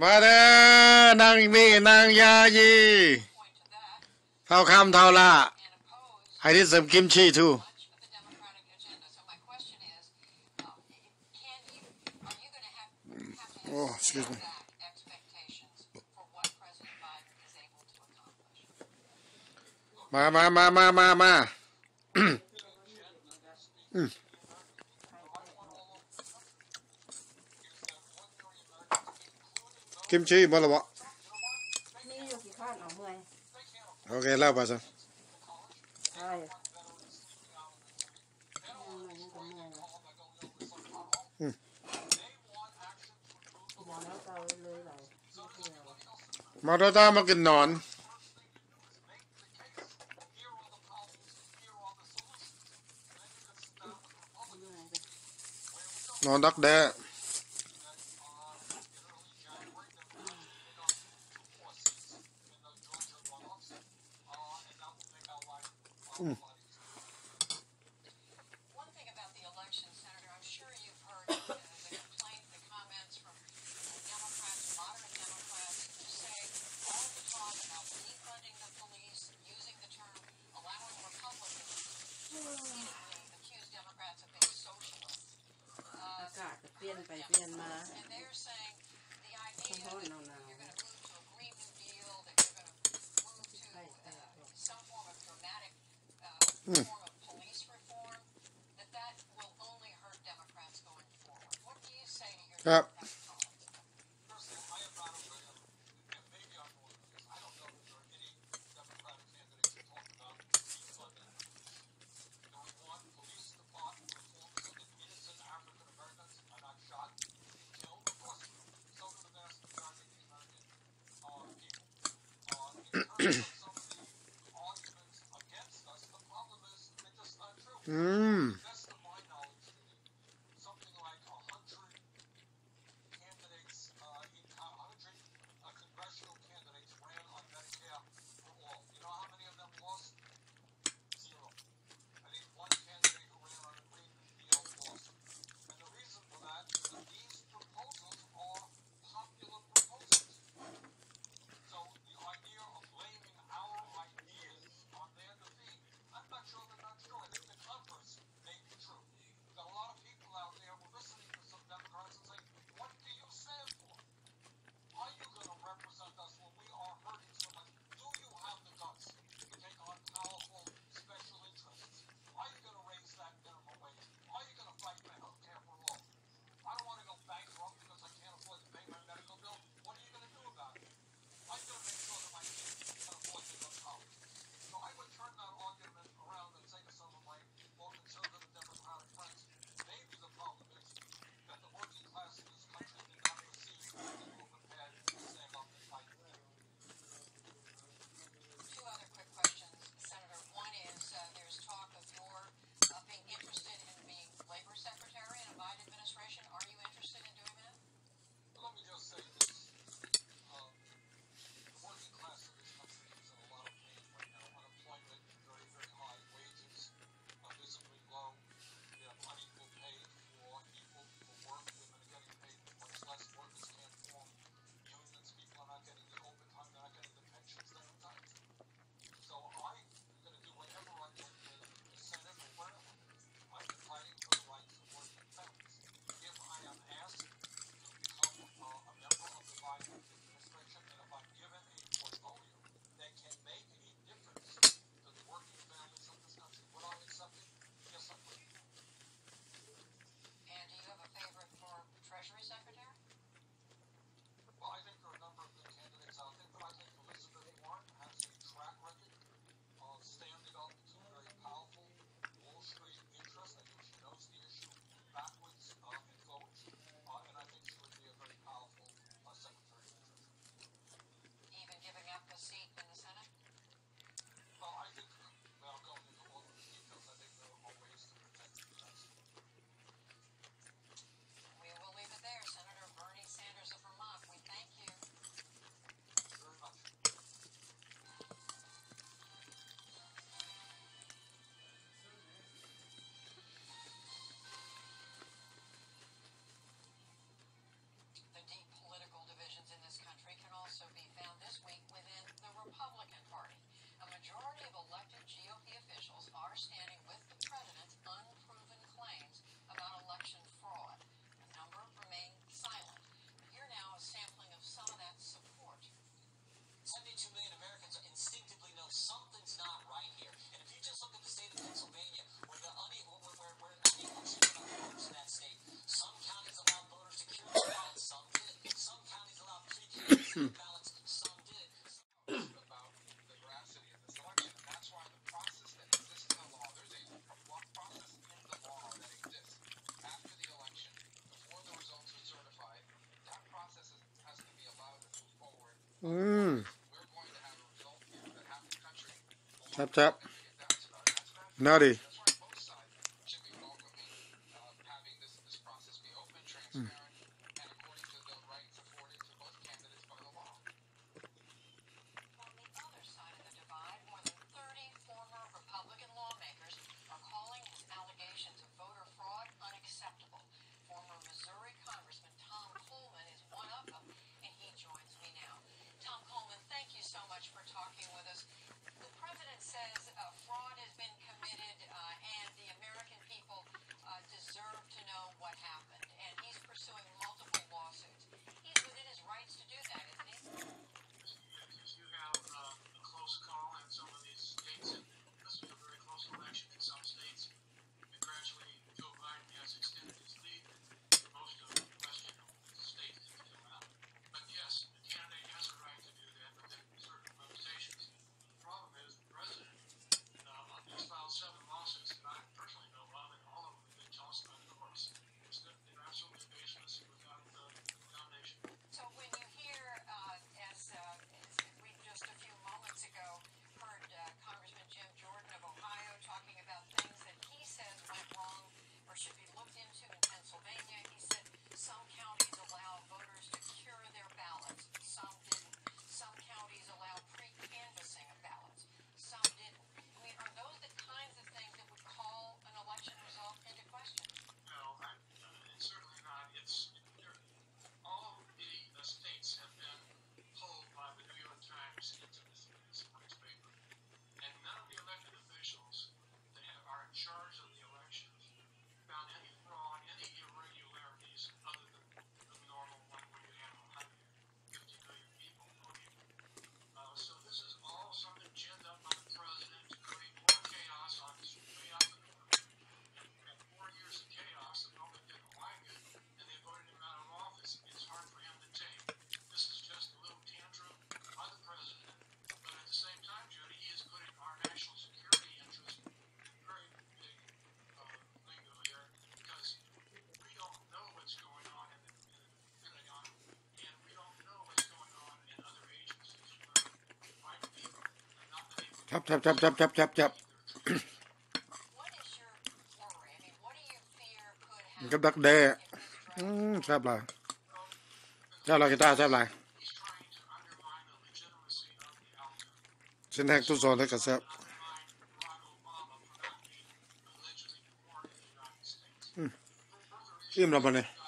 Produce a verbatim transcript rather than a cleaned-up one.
มาเด้อนางมีนางยายีเท่าคำเท่าละI did some kimchi too. Oh, excuse me. มามามามามามากิมชีบ่ละบ่นี่อยู่กี่ข้านเอาเมื่อยโอเคเล่าไปซะใช่มาตาตามากินนอนนอนดักแด้อืมอากาศเปลี่ยนไปเปลี่ยนมาร้อนหนาวอืมครับอืม Chop chop. Nutty. Mm. Chop chop chop chop chop chop chop. กับดักแด้อืมแซ่บหลายแซ่บหลายกีตาร์แซ่บหลายเส้นแห้งตุ้ซอนให้กับแซ่บอืมอิ่มแล้วปะเนี่ย